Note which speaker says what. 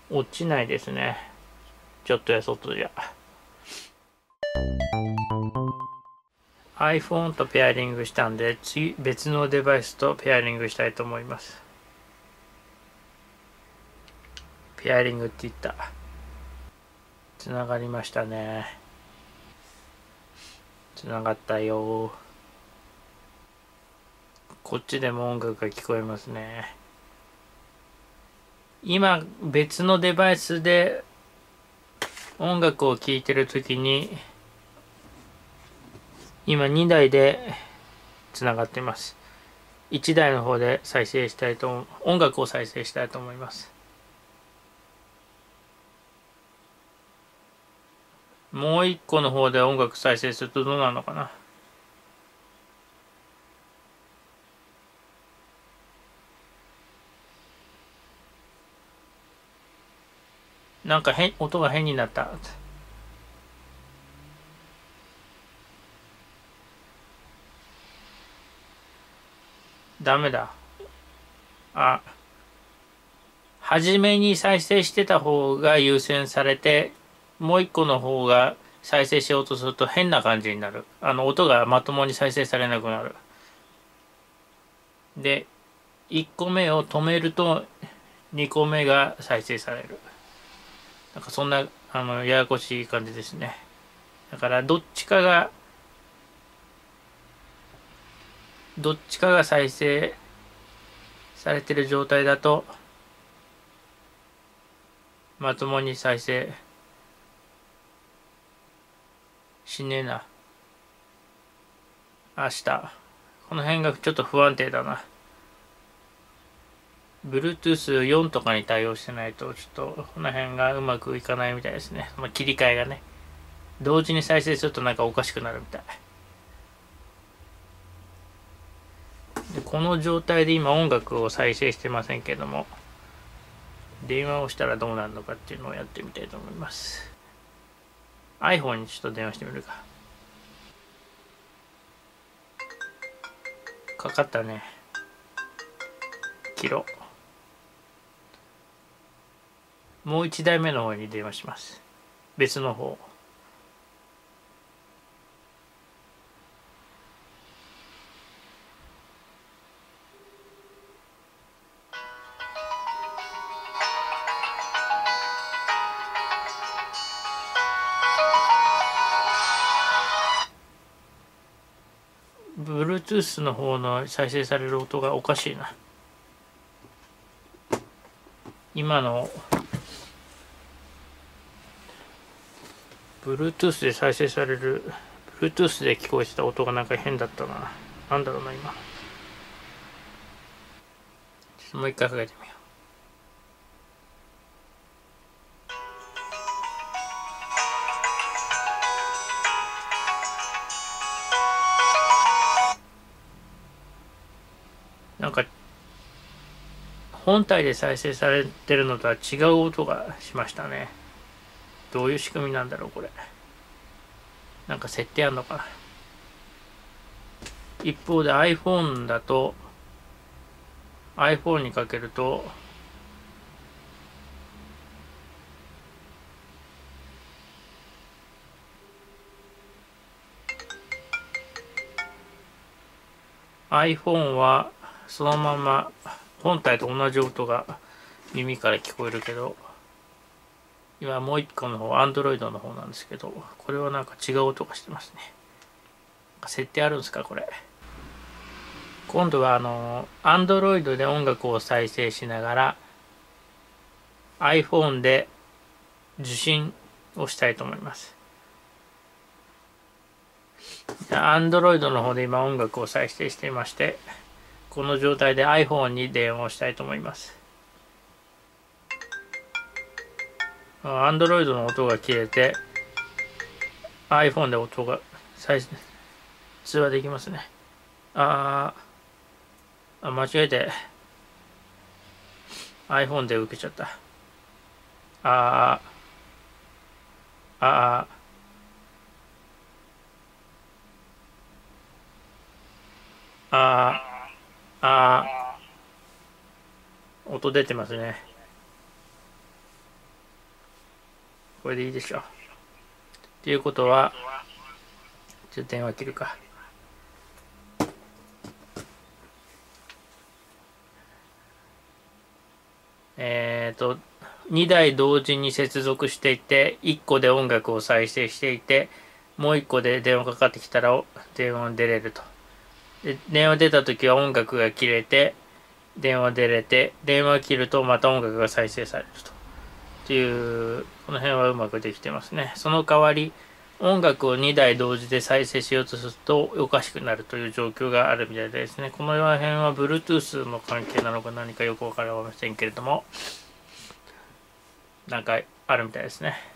Speaker 1: 落ちないですね。ちょっとや外じゃ。iPhone とペアリングしたんで、次別のデバイスとペアリングしたいと思います。ペアリングって言った。つながりましたね。つながったよ。こっちでも音楽が聞こえますね。今別のデバイスで音楽を聴いてるときに、今2台でつながっています。1台の方で再生したいと、音楽を再生したいと思います。もう1個の方で音楽再生するとどうなるのかな。なんか音が変になった。ダメだ。あ、初めに再生してた方が優先されて、もう一個の方が再生しようとすると変な感じになる。音がまともに再生されなくなる。で、1個目を止めると2個目が再生される。なんかそんな、ややこしい感じですね。だからどっちかが再生されてる状態だと、まともに再生しねえな。明日。この辺がちょっと不安定だな。Bluetooth4 とかに対応してないと、ちょっとこの辺がうまくいかないみたいですね。その切り替えがね。同時に再生するとなんかおかしくなるみたい。で、この状態で今音楽を再生してませんけども、電話をしたらどうなるのかっていうのをやってみたいと思います。iPhone にちょっと電話してみるか。かかったね。切ろう。もう一台目の方に電話します。別の方。Bluetooth の方の再生される音がおかしいな。今の Bluetooth で再生される Bluetooth で聞こえてた音がなんか変だったな。なんだろうな今。もう一回かけてみよう。なんか本体で再生されてるのとは違う音がしましたね。どういう仕組みなんだろうこれ。なんか設定あんのかな。一方で iPhone だと iPhone にかけるとiPhone はそのまま本体と同じ音が耳から聞こえるけど、今もう一個の方 Android の方なんですけど、これはなんか違う音がしてますね。設定あるんですかこれ。今度はAndroid で音楽を再生しながら iPhone で受信をしたいと思います。Android の方で今音楽を再生していまして、この状態で iPhone に電話をしたいと思います。Android の音が切れて iPhone で音が通話できますね。間違えて iPhone で受けちゃった。あーあーあーあー音出てますね。 これでいいでしょう。っていうことは、ちょっと電話切るか。2台同時に接続していて、1個で音楽を再生していて、もう1個で電話かかってきたら電話に出れると。で、電話出た時は音楽が切れて、電話出れて、電話切るとまた音楽が再生されると。っていう、この辺はうまくできてますね。その代わり、音楽を2台同時で再生しようとするとおかしくなるという状況があるみたいですね。この辺は Bluetooth の関係なのか何かよくわかりませんけれども、なんかあるみたいですね。